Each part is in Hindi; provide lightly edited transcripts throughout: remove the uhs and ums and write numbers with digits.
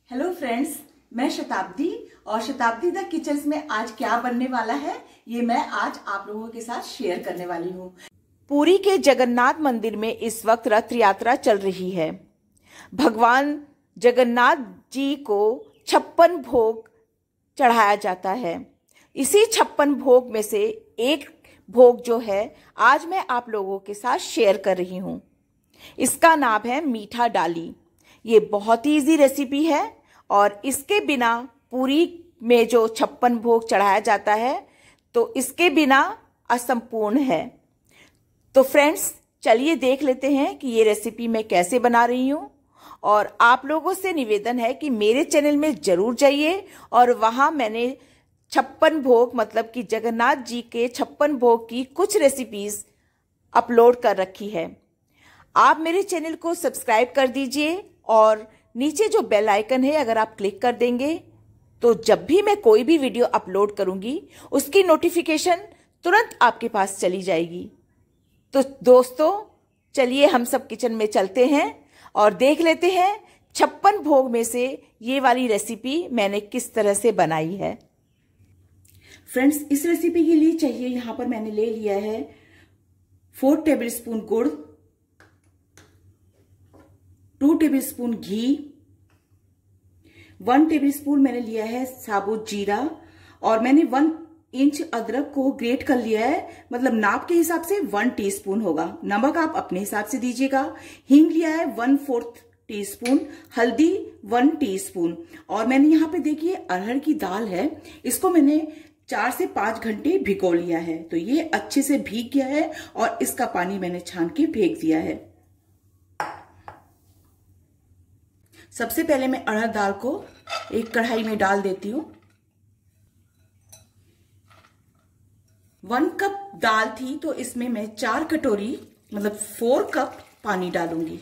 हेलो फ्रेंड्स, मैं शताब्दी और शताब्दी द किचन्स में आज क्या बनने वाला है ये मैं आज आप लोगों के साथ शेयर करने वाली हूँ। पुरी के जगन्नाथ मंदिर में इस वक्त रथ यात्रा चल रही है। भगवान जगन्नाथ जी को 56 भोग चढ़ाया जाता है। इसी 56 भोग में से एक भोग जो है आज मैं आप लोगों के साथ शेयर कर रही हूँ। इसका नाम है मीठा डाली। ये बहुत ही इजी रेसिपी है और इसके बिना पूरी में जो 56 भोग चढ़ाया जाता है तो इसके बिना असंपूर्ण है। तो फ्रेंड्स, चलिए देख लेते हैं कि ये रेसिपी मैं कैसे बना रही हूँ। और आप लोगों से निवेदन है कि मेरे चैनल में जरूर जाइए और वहाँ मैंने 56 भोग मतलब कि जगन्नाथ जी के 56 भोग की कुछ रेसिपीज अपलोड कर रखी है। आप मेरे चैनल को सब्सक्राइब कर दीजिए और नीचे जो बेल आइकन है अगर आप क्लिक कर देंगे तो जब भी मैं कोई भी वीडियो अपलोड करूंगी उसकी नोटिफिकेशन तुरंत आपके पास चली जाएगी। तो दोस्तों, चलिए हम सब किचन में चलते हैं और देख लेते हैं 56 भोग में से ये वाली रेसिपी मैंने किस तरह से बनाई है। फ्रेंड्स, इस रेसिपी के लिए चाहिए यहाँ पर मैंने ले लिया है 4 टेबलस्पून गुड़, 2 टेबलस्पून घी, 1 टेबलस्पून मैंने लिया है साबुत जीरा और मैंने 1 इंच अदरक को ग्रेट कर लिया है। मतलब नाप के हिसाब से 1 टीस्पून होगा। नमक आप अपने हिसाब से दीजिएगा। हींग लिया है 1/4 टीस्पून, हल्दी 1 टीस्पून और मैंने यहाँ पे देखिए अरहर की दाल है, इसको मैंने 4 से 5 घंटे भिगो लिया है। तो ये अच्छे से भीग गया है और इसका पानी मैंने छान के फेंक दिया है। सबसे पहले मैं अरहर दाल को एक कढ़ाई में डाल देती हूँ। 1 कप दाल थी तो इसमें मैं 4 कटोरी मतलब 4 कप पानी डालूंगी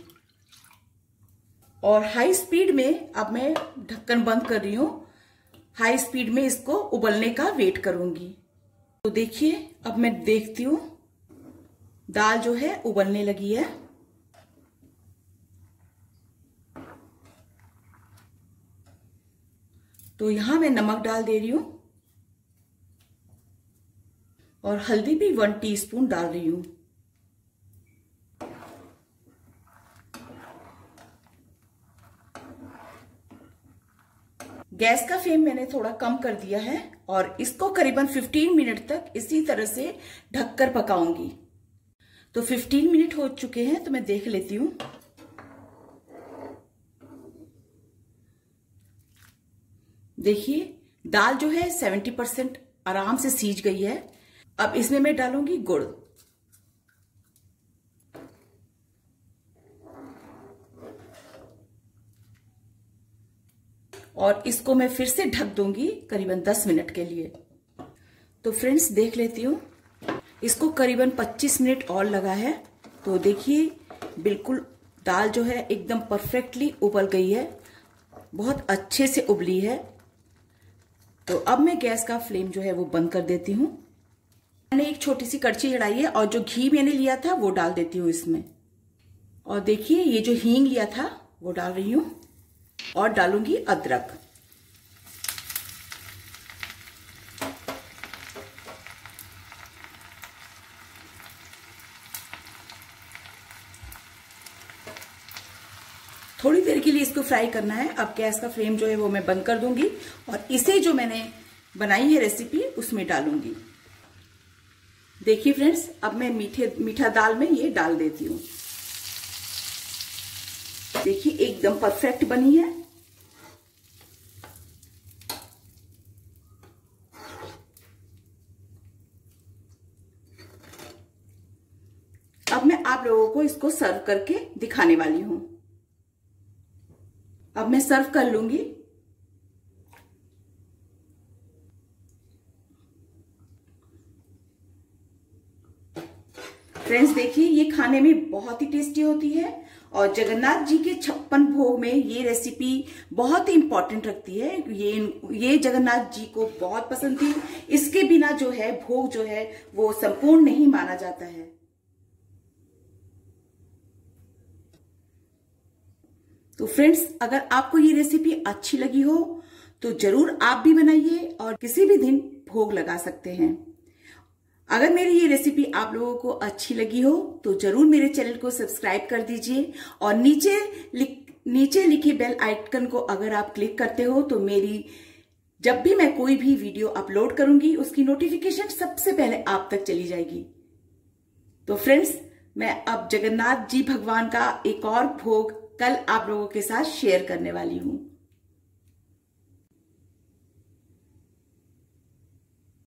और हाई स्पीड में अब मैं ढक्कन बंद कर रही हूँ। हाई स्पीड में इसको उबलने का वेट करूंगी। तो देखिए अब मैं देखती हूँ दाल जो है उबलने लगी है। तो यहां मैं नमक डाल दे रही हूं और हल्दी भी 1 टीस्पून डाल रही हूं। गैस का फ्लेम मैंने थोड़ा कम कर दिया है और इसको करीबन 15 मिनट तक इसी तरह से ढककर पकाऊंगी। तो 15 मिनट हो चुके हैं तो मैं देख लेती हूं। देखिए दाल जो है 70% आराम से सीज गई है। अब इसमें मैं डालूंगी गुड़ और इसको मैं फिर से ढक दूंगी करीबन 10 मिनट के लिए। तो फ्रेंड्स देख लेती हूँ, इसको करीबन 25 मिनट और लगा है। तो देखिए बिल्कुल दाल जो है एकदम परफेक्टली उबल गई है, बहुत अच्छे से उबली है। तो अब मैं गैस का फ्लेम जो है वो बंद कर देती हूँ। मैंने एक छोटी सी कड़छी चढ़ाई है और जो घी मैंने लिया था वो डाल देती हूँ इसमें। और देखिए ये जो हींग लिया था वो डाल रही हूँ और डालूंगी अदरक। थोड़ी देर के लिए इसको फ्राई करना है। अब गैस का फ्लेम जो है वो मैं बंद कर दूंगी और इसे जो मैंने बनाई है रेसिपी उसमें डालूंगी। देखिए फ्रेंड्स, अब मैं मीठा दाल में ये डाल देती हूँ। देखिए एकदम परफेक्ट बनी है। अब मैं आप लोगों को इसको सर्व करके दिखाने वाली हूं। अब मैं सर्व कर लूंगी। फ्रेंड्स देखिए ये खाने में बहुत ही टेस्टी होती है और जगन्नाथ जी के 56 भोग में ये रेसिपी बहुत ही इंपॉर्टेंट रखती है। ये जगन्नाथ जी को बहुत पसंद थी। इसके बिना जो है भोग जो है वो संपूर्ण नहीं माना जाता है। तो फ्रेंड्स, अगर आपको ये रेसिपी अच्छी लगी हो तो जरूर आप भी बनाइए और किसी भी दिन भोग लगा सकते हैं। अगर मेरी ये रेसिपी आप लोगों को अच्छी लगी हो तो जरूर मेरे चैनल को सब्सक्राइब कर दीजिए और नीचे लिखे बेल आइकन को अगर आप क्लिक करते हो तो मेरी जब भी मैं कोई भी वीडियो अपलोड करूंगी उसकी नोटिफिकेशन सबसे पहले आप तक चली जाएगी। तो फ्रेंड्स, मैं अब जगन्नाथ जी भगवान का एक और भोग कल आप लोगों के साथ शेयर करने वाली हूं।